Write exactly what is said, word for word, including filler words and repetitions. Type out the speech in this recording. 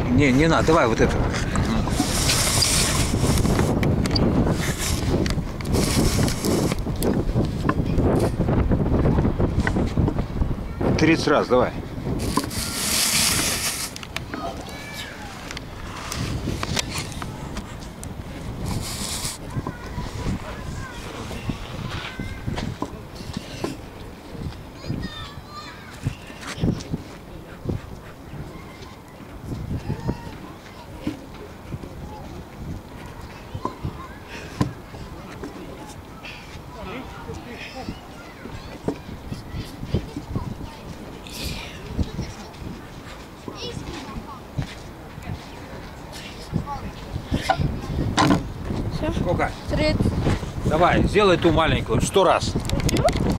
Не, не надо, давай вот это. тридцать раз, давай. Все? Сколько? тридцать. Давай, сделай ту маленькую, сто раз.